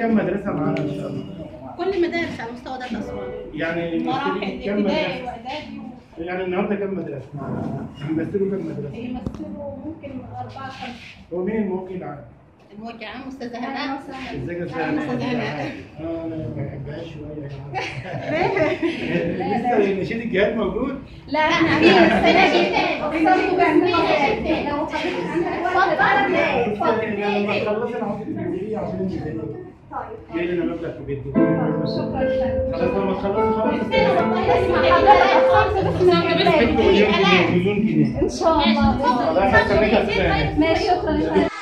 كم مدرسه معانا ان شاء الله؟ كل مدارس على مستوى ذات اسوان. يعني مراحل كم ابتدائي مدرسه؟ واعدادي يعني النهارده كم مدرسه؟ بيمثلوا كم مدرسه؟ يمثلوا ممكن 4 5. هو مين الموكل العام؟ الموجه عام استاذه هناء. ازيك يا استاذ أستاذة هناء. انا ما بحبهاش شويه يا جماعه. لسه نشيد الجهاد موجود؟ لا احنا في السنه دي لما تخلصي انا هاخد الجزئيه عشان الميزانيه. جاي لنا مبلغ كبير جدا. خلاص لما تخلصي خلاص. مليون جنيه. ان شاء الله. الله يخليك يا استاذ. ماشي، شكرا.